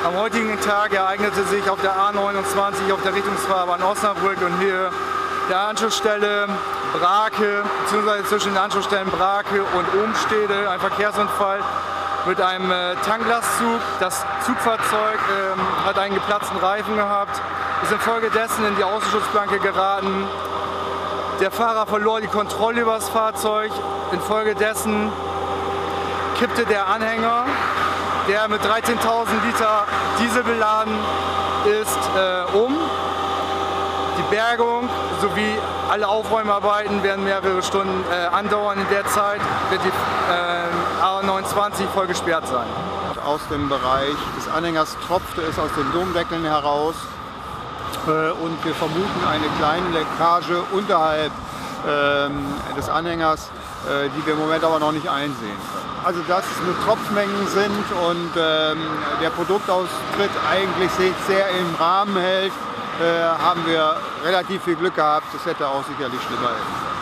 Am heutigen Tag ereignete sich auf der A29 auf der Richtungsfahrbahn Osnabrück und hier der Anschlussstelle Brake, beziehungsweise zwischen den Anschlussstellen Brake und Ohmstede ein Verkehrsunfall mit einem Tanklastzug. Das Zugfahrzeug hat einen geplatzten Reifen gehabt, ist infolgedessen in die Außenschutzplanke geraten. Der Fahrer verlor die Kontrolle über das Fahrzeug. Infolgedessen kippte der Anhänger, der mit 13.000 Liter Diesel beladen ist, um. Die Bergung sowie alle Aufräumarbeiten werden mehrere Stunden andauern. In der Zeit wird die A29 voll gesperrt sein. Aus dem Bereich des Anhängers tropfte es aus den Domdeckeln heraus und wir vermuten eine kleine Leckage unterhalb des Anhängers, die wir im Moment aber noch nicht einsehen können. Also dass es nur Tropfmengen sind und der Produktaustritt eigentlich sich sehr im Rahmen hält, haben wir relativ viel Glück gehabt. Das hätte auch sicherlich schlimmer sein können.